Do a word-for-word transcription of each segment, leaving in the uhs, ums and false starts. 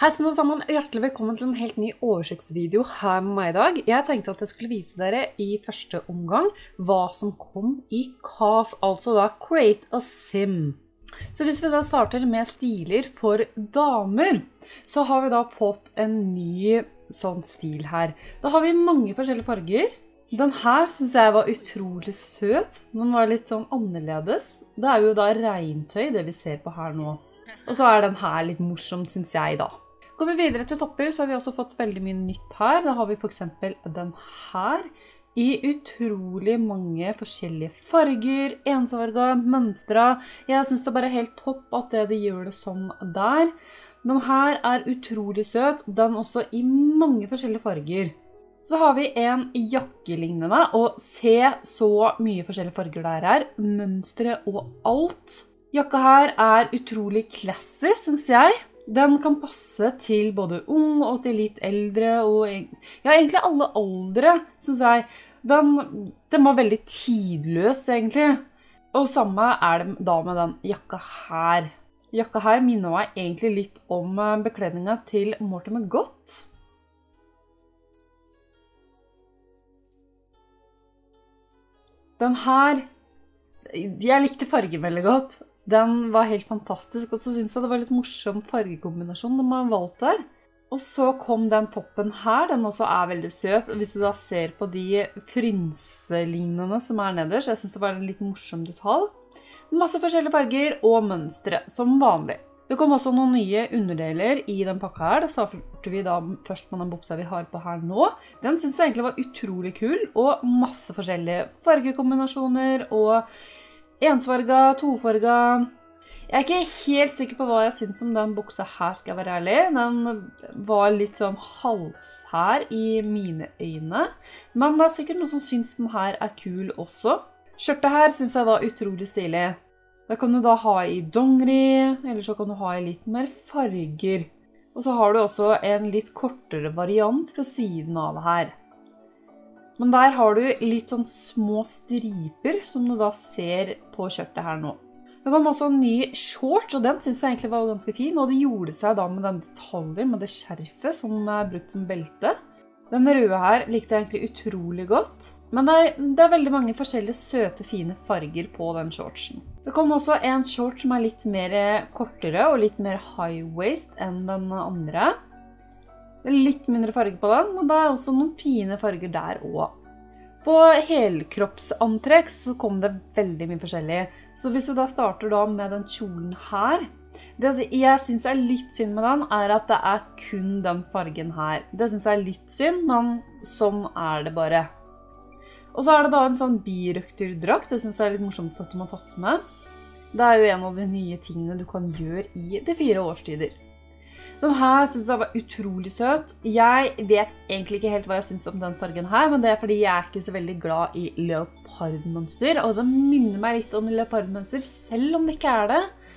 Hei sann og sammen, hjertelig velkommen til en helt ny oversiktsvideo her med meg i dag. Jeg tenkte at jeg skulle vise dere i første omgang hva som kom i C A S, altså da Create a Sim. Så hvis vi da starter med stiler for damer, så har vi da fått en ny sånn stil her. Da har vi mange forskjellige farger. Den her synes jeg var utrolig søt. Den var litt sånn annerledes. Det er jo da regntøy, det vi ser på her nå. Og så er den her litt morsom, synes jeg da. Går vi videre til topper, så har vi også fått veldig mye nytt her. Da har vi for eksempel den her, i utrolig mange forskjellige farger, ensfarger, mønstre. Jeg synes det bare er helt topp at det de gjør det sånn der. Den her er utrolig søt, den også i mange forskjellige farger. Så har vi en jakkelignende, og se så mye forskjellige farger der er, mønstre og alt. Jakka her er utrolig classy, synes jeg. Den kan passe til både ung og til litt eldre, og ja, egentlig alle aldre, synes jeg. Den, den var veldig tidløs, egentlig. Og samme er det da med den jakka her. Jakka her minner meg egentlig litt om bekledningen til Mortimer Gott. Den her, jeg likte fargen veldig godt. Den var helt fantastisk, og så synes jeg det var litt morsom fargekombinasjon de har valgt der. Og så kom den toppen her, den også er veldig søt. Hvis du da ser på de frynselignende som er nederst, jeg synes det var en litt morsom detalj. Masse forskjellige farger og mønstre, som vanlig. Det kom også noen nye underdeler i den pakka her. Det starter vi da først på den buksa vi har på her nå. Den synes jeg egentlig var utrolig kul, og masse forskjellige fargekombinasjoner og ensfarga, tofarga. Jeg er ikke helt sikker på hva jeg synes om den buksa her, skal jeg være ærlig. Den var litt sånn halshær i mine øyne. Men det er sikkert noen som synes den her er kul også. Skjørtet her synes jeg var utrolig stilig. Da kan du da ha i dongeri, eller så kan du ha i litt mer farger. Og så har du også en litt kortere variant ved siden av her. Men der har du litt sånn små striper som du da ser på skjørtet her nå. Det kom også en ny shorts, og den synes jeg egentlig var ganske fin, og det gjorde seg da med den detaljen, med det skjerfet som er brukt som belte. Den røde her likte jeg egentlig utrolig godt, men det er, det er veldig mange forskjellige søte, fine farger på den shortsen. Det kom også en shorts som er litt mer kortere og litt mer high waist enn den andre. Det er litt mindre farge på den, men det er også noen fine farger der også. På helkroppsantrekk så kom det veldig mye forskjellig. Så hvis vi da starter da med den kjolen her, det jeg synes er litt synd med den, er at det er kun den fargen her. Det synes jeg er litt synd, men sånn er det bare. Og så er det da en sånn birøkterdrakt, det synes jeg er litt morsomt at de har tatt med. Det er jo en av de nye tingene du kan gjøre i de fire årstider. Den her synes jeg var utrolig søt. Jeg vet egentlig ikke helt hva jeg synes om den fargen her, men det er fordi jeg er ikke så veldig glad i leopardmønster, og den minner meg litt om leopardmønster, selv om det ikke er det.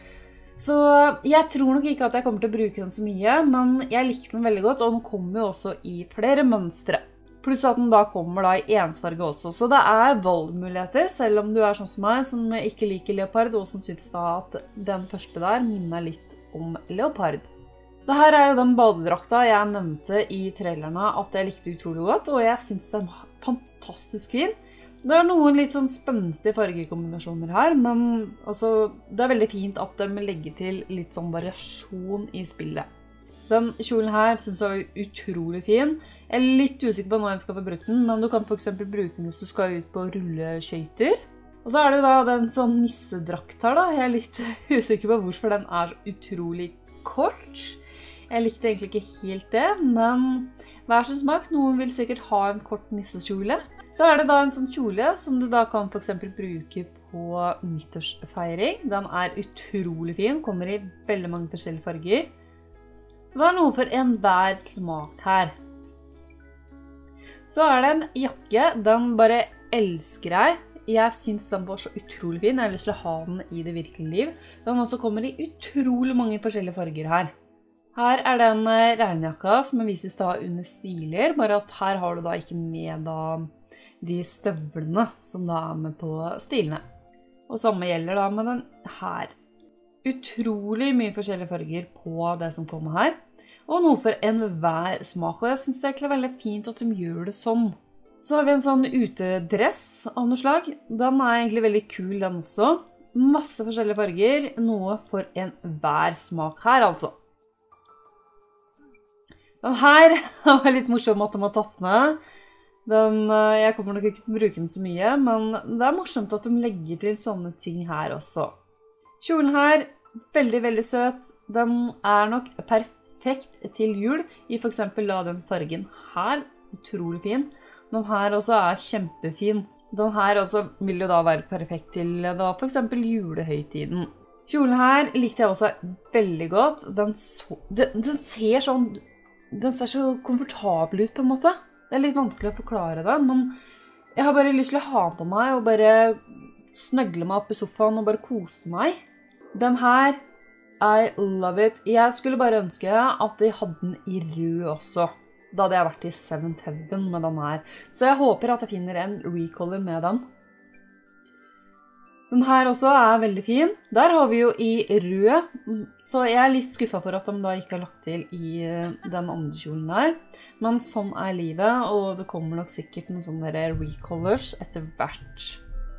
Så jeg tror nok ikke at jeg kommer til å bruke den så mye, men jeg likte den veldig godt, og den kommer jo også i flere mønstre. Pluss at den da kommer da i ensfarge også, så det er valgmuligheter, selv om du er sånn som meg, som ikke liker leopard, og som synes da at den første der minner litt om leopard. Dette er jo den badedrakta jeg nevnte i trailerne at jeg likte utrolig godt, og jeg synes den er fantastisk fin. Det er noen litt sånn spenstige fargekombinasjoner her, men altså, det er veldig fint at de legger til litt sånn variasjon i spillet. Den kjolen her synes jeg var utrolig fin. Jeg er litt usikker på når jeg skal få bruke den, men du kan for eksempel bruke den hvis du skal ut på rulleskøyter. Og så er det jo da den sånn nissedrakt her da. Jeg er litt usikker på hvorfor den er utrolig kort. Jeg likte egentlig ikke helt det, men hver sin smak. Noen vil sikkert ha en kort nisseskjole. Så er det da en sånn kjole som du da kan for eksempel bruke på nyttårsfeiring. Den er utrolig fin, kommer i veldig mange forskjellige farger. Så det er noe for enhver smak her. Så er det en jakke, den bare elsker jeg. Jeg synes den var så utrolig fin, jeg har lyst til å ha den i det virkelige liv. Den også kommer i utrolig mange forskjellige farger her. Her er den regnjakka som vises da under stiler, bare at her har du da ikke med da de støvlene som da er med på stilene. Og samme gjelder da med den her. Utrolig mye forskjellige farger på det som kommer her. og noe for enhver smak, og jeg synes det er egentlig veldig fint at de gjør det sånn. Så har vi en sånn utedress av noe slag. Den er egentlig veldig kul, den også. Masse forskjellige farger, noe for enhver smak her, altså. Den her var litt morsom at de har tatt med. Den, jeg kommer nok ikke til å bruke den så mye, men det er morsomt at de legger til sånne ting her også. Kjolen her, veldig, veldig søt. Den er nok perfekt til jul, i for eksempel da den fargen her, utrolig fin. Den her også er kjempefin. Den her også vil jo da være perfekt til da for eksempel julehøytiden. Kjolen her likte jeg også veldig godt. Den, så, den, den ser sånn, den ser så komfortabel ut på en måte. Det er litt vanskelig å forklare det, men jeg har bare lyst til å ha den på meg og bare snøgle meg opp i sofaen og bare kose meg. Den her, I love it. Jeg skulle bare ønske at de hadde den i rød også. Da hadde jeg vært i Seventh Heaven med den her. Så jeg håper at jeg finner en recolor med den. Den her også er veldig fin. Der har vi jo i rød, så jeg er litt skuffet for at de da ikke har lagt til i den andre kjolen der. Men sånn er livet, og det kommer nok sikkert noen sånne recolors etter hvert.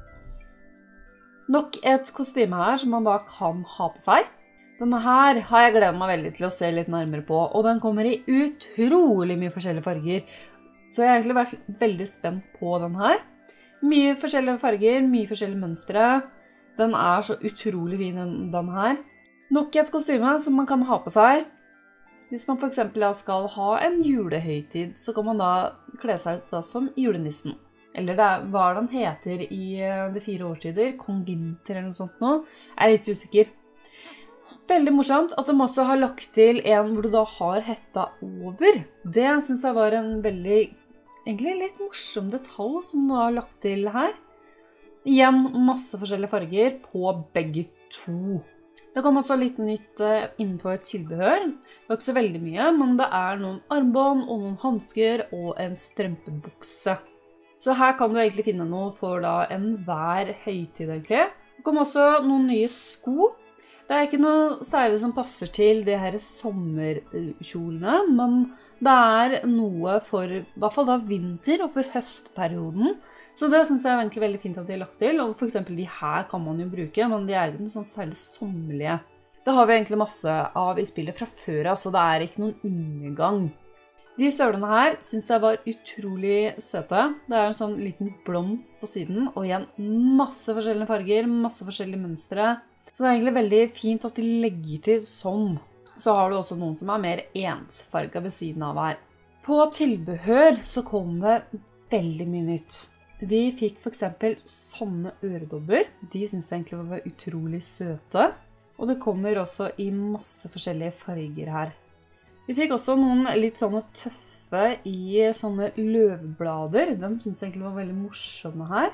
Nok et kostyme her som man da kan ha på seg. Denne her har jeg gledet meg veldig til å se litt nærmere på, og den kommer i utrolig mye forskjellige farger. Så jeg har egentlig vært veldig spent på den her. Mye forskjellige farger, mye forskjellige mønstre. Den er så utrolig fin, den her. Nok et kostyme som man kan ha på seg. Hvis man for eksempel skal ha en julehøytid, så kan man da kle seg ut da som julenissen. Eller det er, hva den heter i de fire årstider, Kong Vinter eller noe sånt nå. Jeg er litt usikker. Veldig morsomt at de også har lagt til en hvor du da har hetta over. Det synes jeg var en veldig, egentlig litt morsom detalj som du har lagt til her. Igjen masse forskjellige farger på begge to. Det kom også litt nytt innenfor tilbehør. Det var ikke så veldig mye, men det er noen armbånd og noen handsker og en strømpebukse. Så her kan du egentlig finne noe for da enhver høytid egentlig. Det kom også noen nye sko. Det er ikke noe særlig som passer til de her sommerkjolene, men det er noe for i hvert fall da vinter og for høstperioden. Så det synes jeg er egentlig veldig fint at de har lagt til, og for eksempel de her kan man jo bruke, men de er ikke noe sånn særlig sommerlige. Det har vi egentlig masse av i spillet fra før, så det er ikke noen undergang. De støvlene her synes jeg var utrolig søte. Det er en sånn liten blomst på siden, og igjen masse forskjellige farger, masse forskjellige mønstre. Så det er egentlig veldig fint at de legger til sånn. Så har du også noen som er mer ensfarget ved siden av her. På tilbehør så kom det veldig mye nytt. Vi fikk for eksempel sånne øredobber. De synes jeg egentlig var utrolig søte. Og det kommer også i masse forskjellige farger her. Vi fikk også noen litt sånne tøffe i sånne løvblader. De synes jeg egentlig var veldig morsomme her.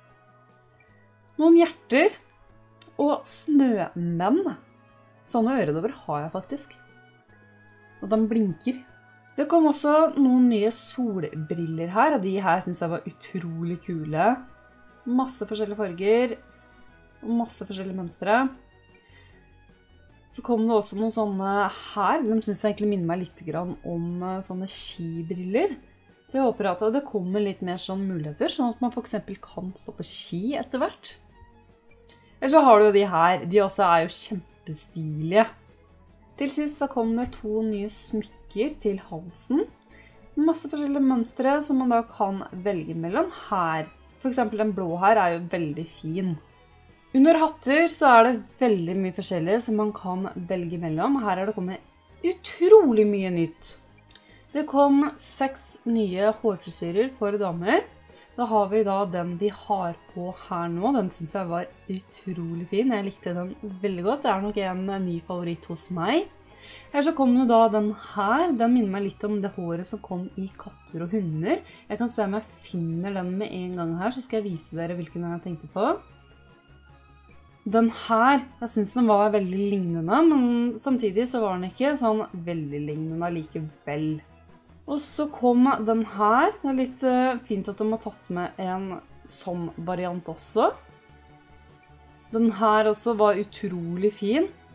Noen hjerter. Og snømenn. Sånne øredobber har jeg faktisk. Og de blinker. Det kom også noen nye solbriller her, og de her synes jeg var utrolig kule. Masse forskjellige farger, og masse forskjellige mønstre. Så kom det også noen sånne her, de synes jeg egentlig minner meg litt om sånne skibriller. Så jeg håper at det kommer litt mer sånn muligheter, sånn at man for eksempel kan stå på ski etter hvert. Eller så har du jo de her, de også er jo kjempestilige. Til sist så kom det to nye smykker til halsen. Masse forskjellige mønstre som man da kan velge mellom her. For eksempel den blå her er jo veldig fin. Under hatter så er det veldig mye forskjellig som man kan velge mellom. Her er det kommet utrolig mye nytt. Det kom seks nye hårfrisyrer for damer. Da har vi da den vi har på her nå. Den synes jeg var utrolig fin. Jeg likte den veldig godt. Det er nok en ny favoritt hos meg. Her så kom det da den her. Den minner meg litt om det håret som kom i katter og hunder. Jeg kan se om jeg finner den med en gang her, så skal jeg vise dere hvilken jeg tenkte på. Den her, jeg synes den var veldig lignende, men samtidig så var den ikke sånn veldig lignende likevel. Og så kom den her. Det er litt fint at de har tatt med en sånn variant også. Den her også var utrolig fin.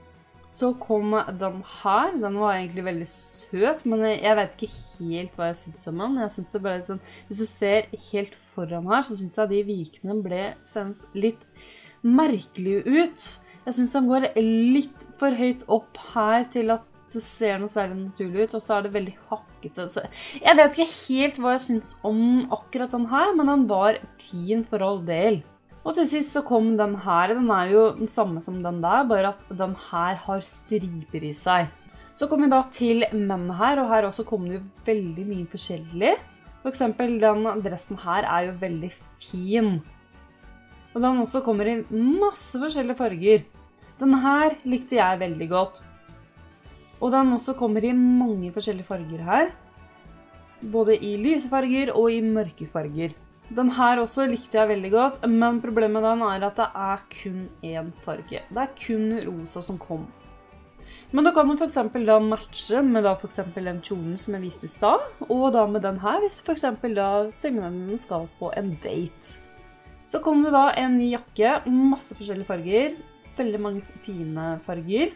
Så kom den her. Den var egentlig veldig søt, men jeg vet ikke helt hva jeg synes om den. Jeg synes det ble litt sånn, hvis du ser helt foran her, så synes jeg de vikene ble sendt litt merkelig ut. Jeg synes de går litt for høyt opp her til at det ser noe særlig naturlig ut, og så er det veldig hakkete. Så jeg vet ikke helt hva jeg synes om akkurat den her, men den var fin for all del. Og til sist så kom den her. Den er jo den samme som den der, bare at den her har striper i seg. Så kom vi da til menn her, og her også kom det jo veldig mye forskjellig. For eksempel den dressen her er jo veldig fin. Og den også kommer i masse forskjellige farger. Den her likte jeg veldig godt. Og den også kommer i mange forskjellige farger her. Både i lyse farger og i mørke farger. Den her også likte jeg veldig godt, men problemet med den er at det er kun en farge. Det er kun rosa som kom. Men da kan du for eksempel da matche med da for eksempel den kjolen som jeg viste i stad, og da med den her hvis for eksempel da stemmene skal på en date. Så kom det da en ny jakke, masse forskjellige farger, veldig mange fine farger.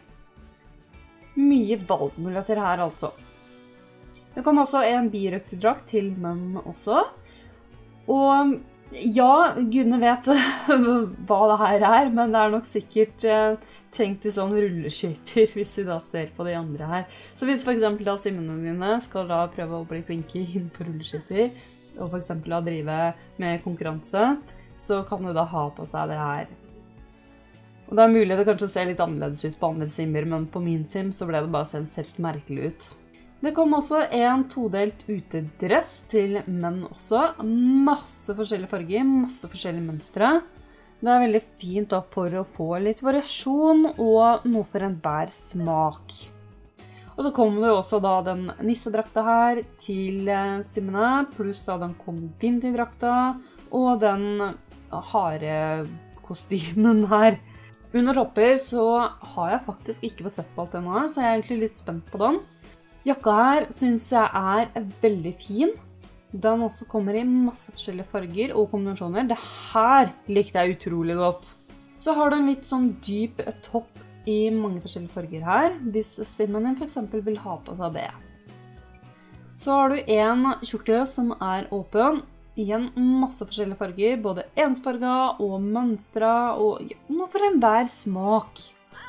Mye valgmuligheter her altså. Det kom også en birøktedrakt til menn også. Og ja, gudene vet hva det her er, men det er nok sikkert eh, tenkt i sånn rulleskøyter hvis vi da ser på de andre her. Så hvis for eksempel da simene dine skal da prøve å bli flinke innenfor rulleskøyter, og for eksempel da drive med konkurranse, så kan du da ha på seg det her. Og det er mulig det kanskje ser litt annerledes ut på andre simmer, men på min sim så ble det bare sett helt merkelig ut. Det kom også en todelt utedress til menn også. Masse forskjellige farger, masse forskjellige mønstre. Det er veldig fint da for å få litt variasjon og noe for enhver smak. Og så kom det også da den nissedrakta her til simmene, pluss da den kombinti-drakta og den harekostymen her. Under topper så har jeg faktisk ikke fått sett på alt denne, så jeg er egentlig litt spent på den. Jakka her synes jeg er veldig fin. Den også kommer i masse forskjellige farger og kombinasjoner. Det her likte jeg utrolig godt. Så har du en litt sånn dyp topp i mange forskjellige farger her, hvis simmen din for eksempel vil ha på seg det. Så har du en kjorte som er åpen. Igjen masse forskjellige farger, både ensfarget og mønstre, og ja, noe for enhver smak.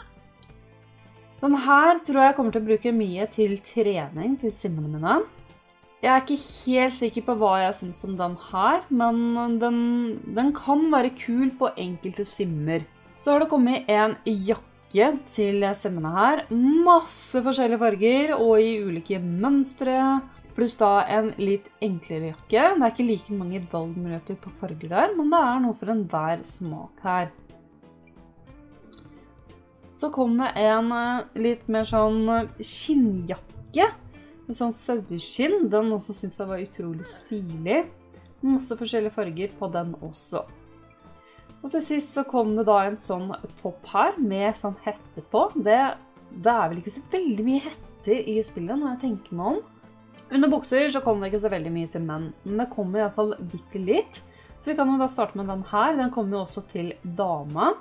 Denne her tror jeg kommer til å bruke mye til trening til simmene mine. Jeg er ikke helt sikker på hva jeg synes om den her, men den, den kan være kul på enkelte simmer. Så har det kommet en jakke til simmene her. Masse forskjellige farger og i ulike mønstre. Pluss da en litt enklere jakke. Det er ikke like mange valgmuligheter på farger der, men det er noe for enhver smak her. Så kom det en litt mer sånn skinnjakke. En sånn saueskinn. Den også synes jeg var utrolig stilig. Masse forskjellige farger på den også. Og til sist så kom det da en sånn topp her med sånn hette på. Det, det er vel ikke så veldig mye hetter i spillet når jeg tenker meg om. Under bukser så kommer det ikke så veldig mye til menn, men det kommer i hvert fall bitte litt. Så vi kan jo da starte med den her. Den kommer jo også til dame.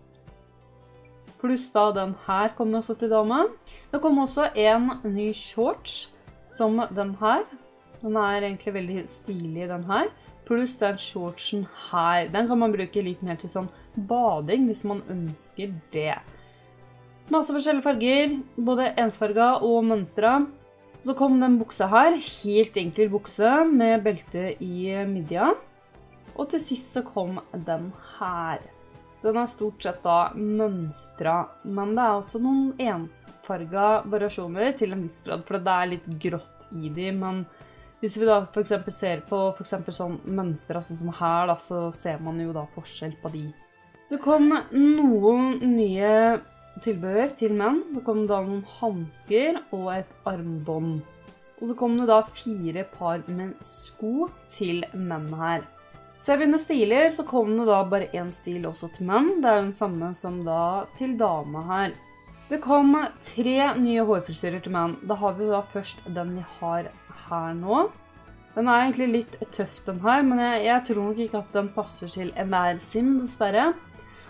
Pluss da den her kommer også til dame. Det kommer også en ny shorts som den her. Den er egentlig veldig stilig den her. Pluss den shortsen her. Den kan man bruke litt mer til sånn bading hvis man ønsker det. Masse forskjellige farger, både ensfarget og mønstre. Så kom den buksa her, helt enkel bukse med belte i midja. Og til sist så kom den her. Den er stort sett da mønstra, men det er også noen ensfarget variasjoner til en viss grad, for det er litt grått i de, men hvis vi da for eksempel ser på for eksempel sånn mønstre, sånn som her da, så ser man jo da forskjell på de. Det kom noen nye tilbehør til menn. Det kom da noen handsker og et armbånd. Og så kom det da fire par med sko til menn her. Ser vi under stiler, så kom det da bare en stil også til menn. Det er jo den samme som da til dame her. Det kom tre nye hårfrisyrer til menn. Da har vi da først den vi har her nå. Den er egentlig litt tøff den her, men jeg, jeg tror nok ikke at den passer til enhver sim, dessverre.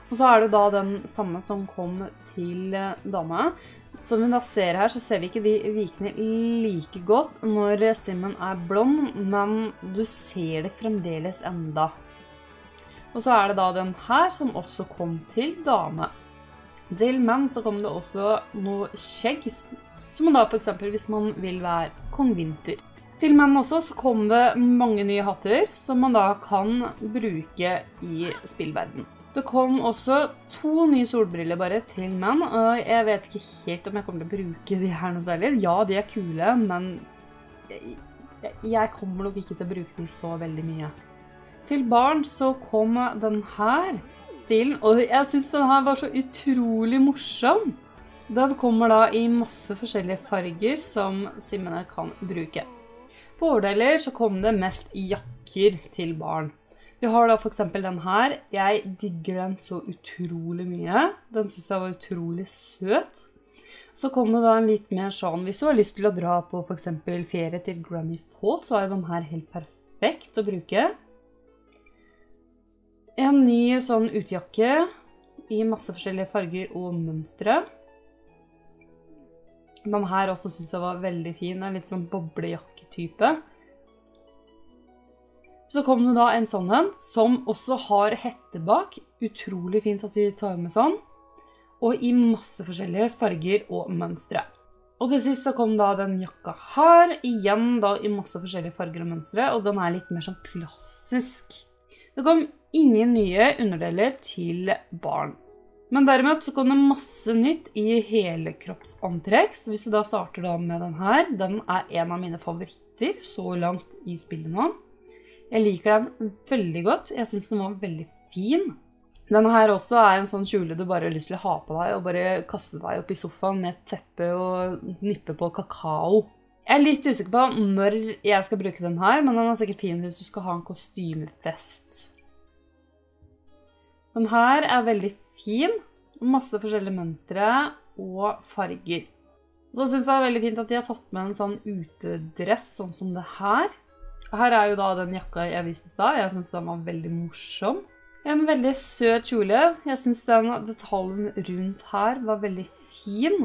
Og så er det da den samme som kom til dama. Som vi da ser her, så ser vi ikke de vikene like godt når simmen er blond, men du ser det fremdeles enda. Og så er det da den her som også kom til dame. Til menn så kom det også noe skjegg, som man da for eksempel hvis man vil være kong Vinter. Til menn også så kom det mange nye hatter som man da kan bruke i spillverden. Det kom også to nye solbriller bare til menn, og jeg vet ikke helt om jeg kommer til å bruke de her noe særlig. Ja, de er kule, men jeg, jeg kommer nok ikke til å bruke de så veldig mye. Til barn så kom den her stilen, og jeg synes den her var så utrolig morsom. Den kommer da i masse forskjellige farger som simmene kan bruke. På overdeler så kom det mest jakker til barn. Vi har da for eksempel den her. Jeg digger den så utrolig mye. Den synes jeg var utrolig søt. Så kom det da en litt mer sånn, hvis du har lyst til å dra på for eksempel ferie til Granny Falls, så er den her helt perfekt å bruke. En ny sånn utejakke i masse forskjellige farger og mønstre. Den her også synes jeg var veldig fin, en litt sånn boblejakke-type. Så kom det da en sånn en, som også har hette bak. Utrolig fint at de tar med sånn. Og i masse forskjellige farger og mønstre. Og til sist så kom da den jakka her, igjen da i masse forskjellige farger og mønstre, og den er litt mer sånn klassisk. Det kom ingen nye underdeler til barn. Men derimot så kom det masse nytt i hele kroppsantrekk, så hvis du da starter da med den her, den er en av mine favoritter så langt i spillet nå. Jeg liker den veldig godt. Jeg synes den var veldig fin. Denne her også er en sånn kjole du bare har lyst til å ha på deg og bare kaste deg opp i sofaen med et teppe og nippe på kakao. Jeg er litt usikker på når jeg skal bruke den her, men den er sikkert fin hvis du skal ha en kostymefest. Den her er veldig fin. Masse forskjellige mønstre og farger. Så synes jeg det er veldig fint at de har tatt med en sånn utedress, sånn som det her. Her er jo da den jakka jeg viste i sted. Jeg synes den var veldig morsom. En veldig søt kjole. Jeg synes den detaljen rundt her var veldig fin.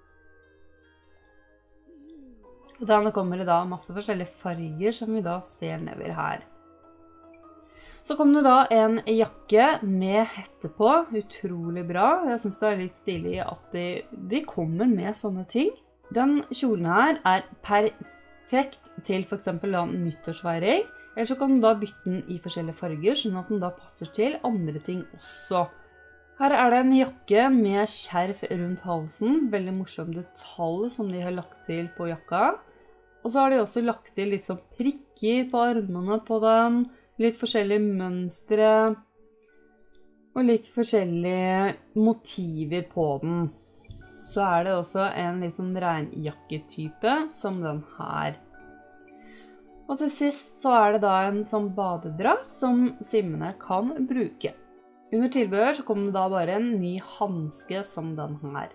Og denne kommer i da masse forskjellige farger som vi da ser nedover her. Så kom det da en jakke med hette på. Utrolig bra. Jeg synes det er litt stilig at de, de kommer med sånne ting. Den kjolen her er perfekt. Perfekt til for eksempel da nyttårsfeiring, eller så kan du da bytte den i forskjellige farger, sånn at den da passer til andre ting også. Her er det en jakke med skjerf rundt halsen, veldig morsom detalj som de har lagt til på jakka. Og så har de også lagt til litt sånn prikker på armene på den, litt forskjellige mønstre, og litt forskjellige motiver på den. Så er det også en litt sånn regnjakketype som den her. Og til sist så er det da en sånn badedrakt som simmene kan bruke. Under tilbehør så kom det da bare en ny handske som den her.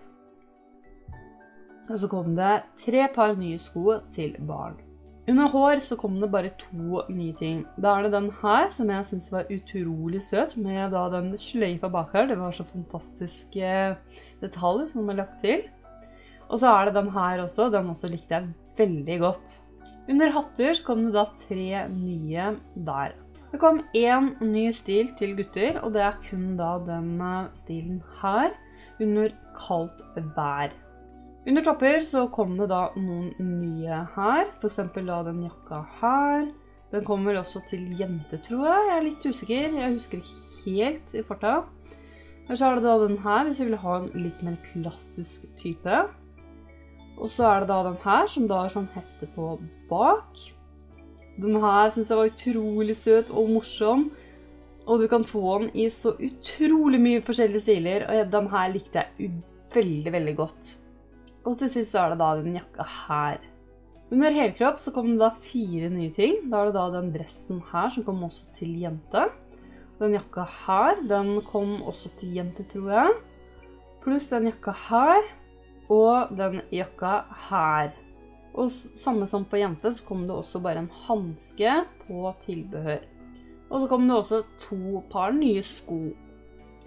Og så kom det tre par nye sko til barn. Under hår så kom det bare to nye ting. Da er det den her som jeg synes var utrolig søt med da den sløyfa bak her. Det var så fantastiske detaljer som de har lagt til. Og så er det den her også. Den også likte jeg veldig godt. Under hatter så kom det da tre nye der. Det kom en ny stil til gutter, og det er kun da den stilen her under kaldt vær. Under topper så kom det da noen nye her, for eksempel da den jakka her. Den kommer vel også til jente, tror jeg. Jeg er litt usikker, jeg husker ikke helt i farta. Og så er det da den her, hvis jeg vil ha en litt mer klassisk type. Og så er det da den her, som da er sånn hette på bak. Den her synes jeg var utrolig søt og morsom. Og du kan få den i så utrolig mye forskjellige stiler, og den her likte jeg veldig, veldig godt. Og til sist så er det da den jakka her. Under helkropp så kom det da fire nye ting. Da er det da den dressen her som kom også til jente. Den jakka her, den kom også til jente, tror jeg. Pluss den jakka her, og den jakka her. Og samme som på jente så kom det også bare en handske på tilbehør. Og så kom det også to par nye sko.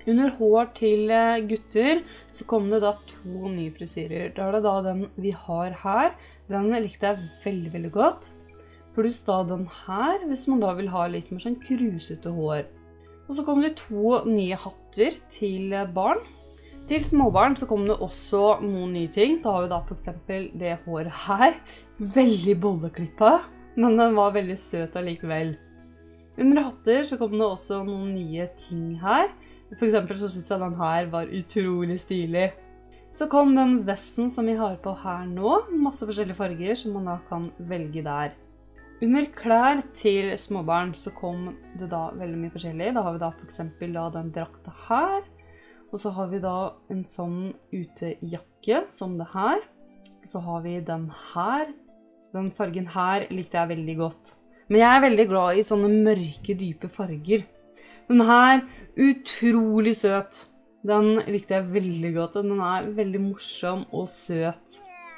Under hår til gutter så kom det da to nye frisyrer. Da er det da den vi har her. Den likte jeg veldig, veldig godt. Pluss da den her, hvis man da vil ha litt mer sånn krusete hår. Og så kom det to nye hatter til barn. Til småbarn så kom det også noen nye ting. Da har vi da for eksempel det håret her. Veldig bolleklippet, men den var veldig søt allikevel. Under hatter så kom det også noen nye ting her. For eksempel så synes jeg den her var utrolig stilig. Så kom den vesten som vi har på her nå. Masse forskjellige farger som man da kan velge der. Under klær til småbarn så kom det da veldig mye forskjellig. Da har vi da for eksempel da den drakta her. Og så har vi da en sånn utejakke som det her. Så har vi den her. Den fargen her likte jeg veldig godt. Men jeg er veldig glad i sånne mørke, dype farger. Den her, utrolig søt. Den likte jeg veldig godt. Den er veldig morsom og søt.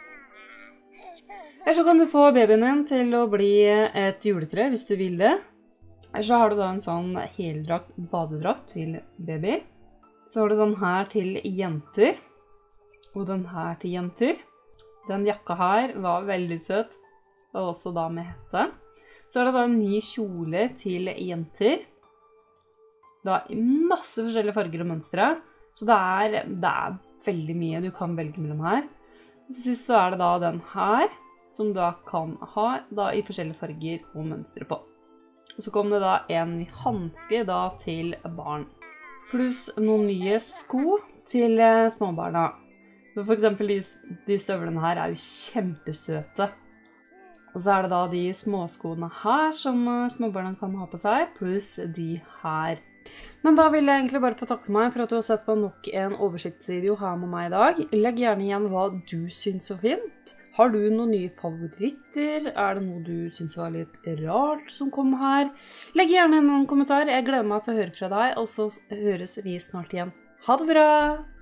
Eller så kan du få babyen din til å bli et juletre hvis du vil det. Eller så har du da en sånn heldrakt, badedrakt til baby. Så har du den her til jenter. Og den her til jenter. Den jakka her var veldig søt. Og også da med hette. Så er det da en ny kjole til jenter. Det er masse forskjellige farger og mønstre, så det er, det er veldig mye du kan velge mellom her. Til sist så er det da den her, som du kan ha da i forskjellige farger og mønstre på. Og så kom det da en ny handske da til barn. Pluss noen nye sko til småbarna. For eksempel de, de støvlene her er jo kjempesøte. Og så er det da de småskoene her som småbarna kan ha på seg, pluss de her. Men da vil jeg egentlig bare få takke meg for at du har sett på nok en oversiktsvideo her med meg i dag. Legg gjerne igjen hva du synes var fint. Har du noen nye favoritter? Er det noe du synes var litt rart som kom her? Legg gjerne inn noen kommentarer. Jeg gleder meg til å høre fra deg, og så høres vi snart igjen. Ha det bra!